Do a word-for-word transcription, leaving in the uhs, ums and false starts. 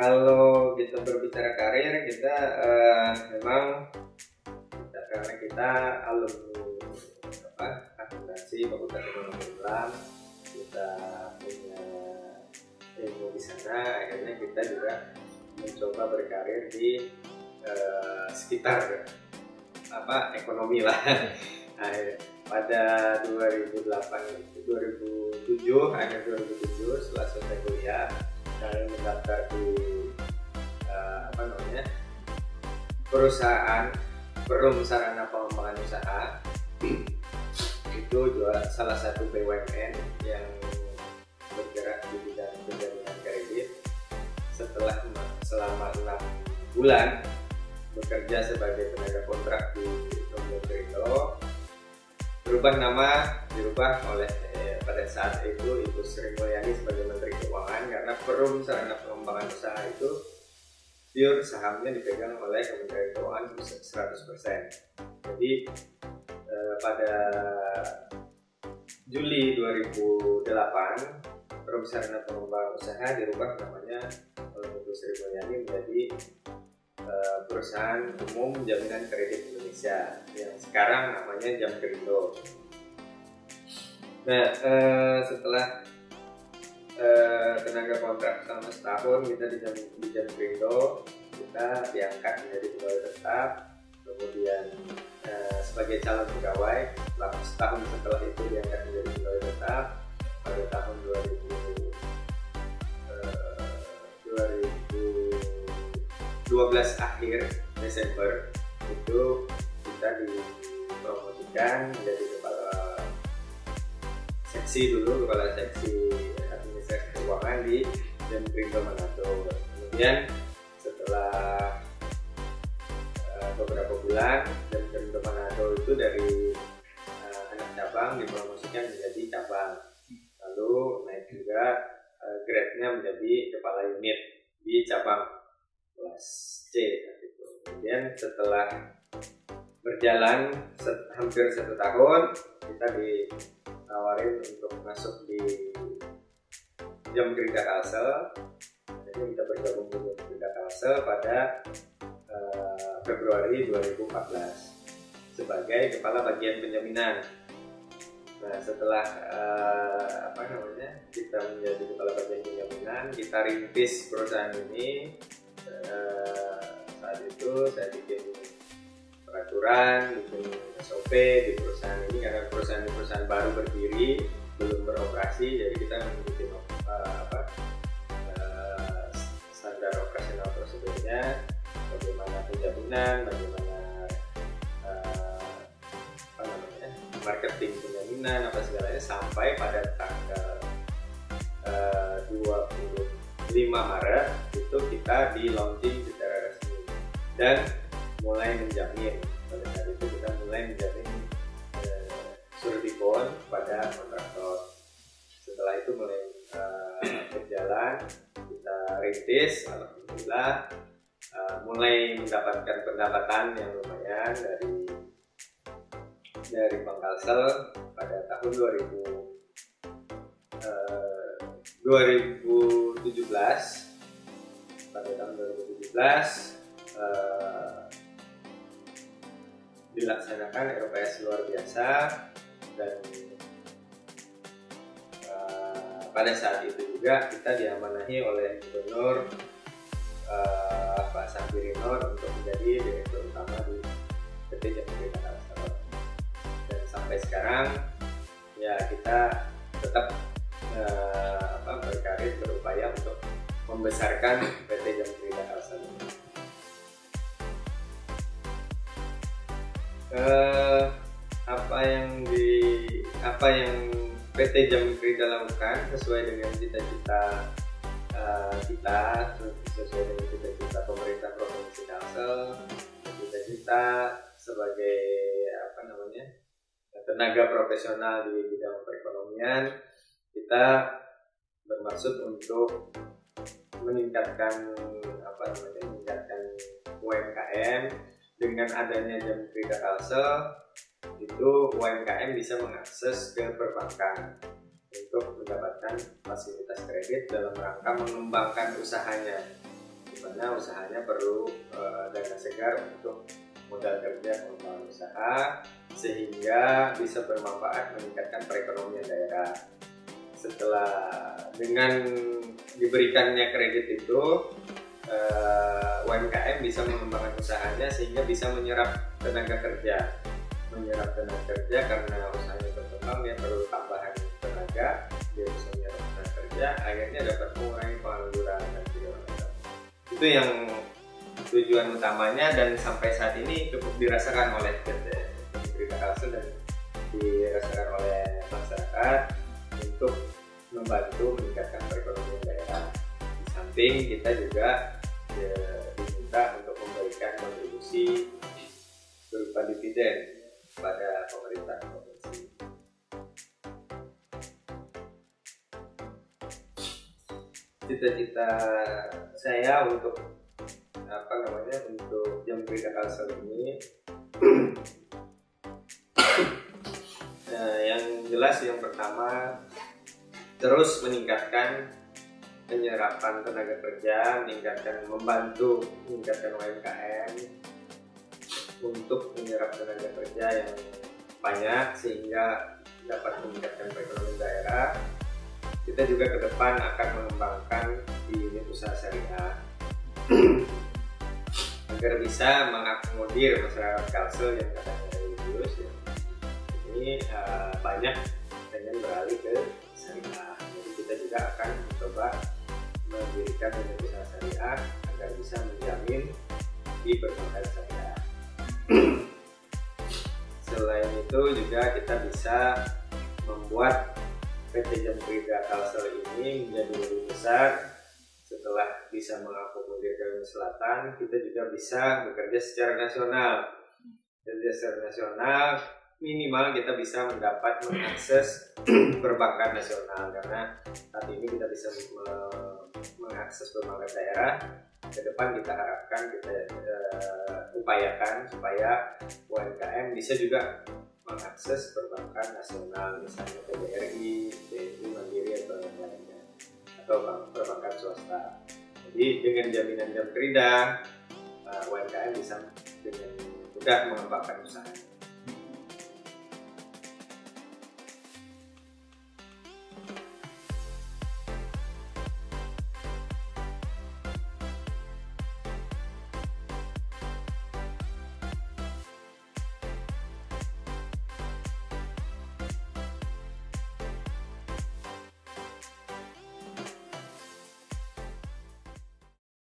kalau kita berbicara karir, kita uh, memang kita, karena kita alumni apa akuntansi Fakultas Ekonomi Islam, kita punya ilmu di sana, akhirnya kita juga mencoba berkarir di uh, sekitar apa ekonomi lah. Nah, pada dua ribu delapan, dua ribu tujuh, akhir dua ribu tujuh setelah selesai kuliah, saya mendaftar di uh, apa namanya perusahaan Perum Sarana Pengembangan Usaha. Itu juga salah satu B U M N yang bergerak di bidang penjaminan kredit. Setelah selama enam bulan bekerja sebagai tenaga kontrak di Rombong Perindo, berubah nama, dirubah oleh eh, pada saat itu Ibu Sri Mulyani sebagai Menteri Keuangan, karena Perum Sarana Pengembangan Usaha itu pure sahamnya dipegang oleh Kementerian Keuangan seratus persen. Jadi eh, pada Juli dua ribu delapan Perum Sarana Pengembangan Usaha dirubah namanya oleh Ibu Sri Mulyani menjadi Uh, Perusahaan Umum Jaminan Kredit Indonesia yang sekarang namanya Jamkrindo. Nah, uh, setelah uh, tenaga kontrak selama setahun kita di, Jam, di Jamkrindo, kita diangkat menjadi pegawai tetap, kemudian uh, sebagai calon pegawai. Selama setahun setelah itu diangkat menjadi pegawai tetap pada tahun dua ribu dua belas akhir Desember itu kita dipromosikan menjadi kepala seksi dulu, kepala seksi administrasi keuangan di Jamkrindo Manado. Kemudian setelah uh, beberapa bulan Jamkrindo Manado itu dari uh, anak cabang dipromosikan menjadi cabang, lalu naik juga uh, grade-nya menjadi kepala unit di cabang kelas C gitu. Kemudian setelah berjalan set, hampir satu tahun, kita ditawarin untuk masuk di Jamkrindo Kalsel. Jadi kita bergabung di Jamkrindo Kalsel pada uh, Februari dua ribu empat belas sebagai kepala bagian penjaminan. Nah, setelah uh, apa namanya kita menjadi kepala bagian penjaminan, kita rintis perusahaan ini. Uh, saat itu saya bikin peraturan, bikin S O P di perusahaan ini karena perusahaan perusahaan baru berdiri, belum beroperasi, jadi kita bikin uh, apa uh, standar operasional prosedurnya, bagaimana penjaminan, bagaimana uh, apa namanya marketing penjaminan, apa segalanya, sampai pada tanggal uh, dua puluh lima Maret itu kita di launching secara resmi dan mulai menjamin. Pada saat itu kita mulai menjamin eh, surety bond pada kontraktor. Setelah itu mulai eh, berjalan, kita rintis, alhamdulillah eh, mulai mendapatkan pendapatan yang lumayan dari dari Bank Kalsel pada tahun dua ribu dua ribu tujuh belas. Pada tahun dua ribu tujuh belas uh, dilaksanakan R P S luar biasa dan uh, pada saat itu juga kita diamanahi oleh Gubernur uh, Pak Sambirinor untuk menjadi direktur utama di P T Jamkrindo Kalsel. Dan sampai sekarang ya kita tetap uh, apa, berkarir, berupaya untuk membesarkan P T Jamkrindo Kalsel. Uh, apa yang di apa yang P T Jamkrindo lakukan sesuai dengan cita-cita uh, kita, sesuai dengan cita-cita pemerintah Provinsi Kalsel, cita-cita sebagai apa namanya tenaga profesional di bidang perekonomian. Kita bermaksud untuk meningkatkan apa namanya meningkatkan U M K M. Dengan adanya Jamkrindo Kalsel itu U M K M bisa mengakses ke perbankan untuk mendapatkan fasilitas kredit dalam rangka mengembangkan usahanya. di mana usahanya perlu uh, dana segar untuk modal kerja pengembangan usaha sehingga bisa bermanfaat meningkatkan perekonomian daerah. Setelah dengan diberikannya kredit itu, uh, U M K M bisa mengembangkan usahanya sehingga bisa menyerap tenaga kerja. Menyerap tenaga kerja karena usahanya berkembang, dia perlu tambahan tenaga, dia bisa menyerap tenaga kerja, akhirnya dapat mengurangi pengangguran dan segala macam. Itu yang tujuan utamanya dan sampai saat ini cukup dirasakan oleh P T Brida Kalsel dan dirasakan oleh masyarakat untuk membantu meningkatkan perekonomian daerah. Di samping kita juga ya, diminta untuk memberikan kontribusi berupa dividen pada pemerintah provinsi. Cita-cita saya untuk apa namanya untuk Jam Brida Kalsel ini nah, yang jelas yang pertama terus meningkatkan penyerapan tenaga kerja, meningkatkan membantu meningkatkan U M K M untuk menyerap tenaga kerja yang banyak sehingga dapat meningkatkan perekonomian daerah. Kita juga ke depan akan mengembangkan di unit usaha syariah agar bisa mengakomodir masyarakat Kalsel yang katanya religius ya. Ini uh, banyak pengen beralih ke syariah. Jadi kita juga akan mencoba mendirikan unit usaha syariah agar bisa menjamin di perbankan syariah. Selain itu juga kita bisa membuat P T Jam Brida Kalsel ini menjadi lebih besar. Setelah bisa mengakomodir Kalimantan Selatan, kita juga bisa bekerja secara nasional. Bekerja secara nasional, minimal kita bisa mendapat mengakses perbankan nasional karena saat ini kita bisa mengakses perbankan daerah. Ke depan kita harapkan kita uh, upayakan supaya U M K M bisa juga mengakses perbankan nasional, misalnya P B R I, B N I Mandiri atau yang lainnya, atau perbankan swasta. Jadi dengan jaminan Jam Brida, uh, U M K M bisa dengan mudah mengembangkan usahanya.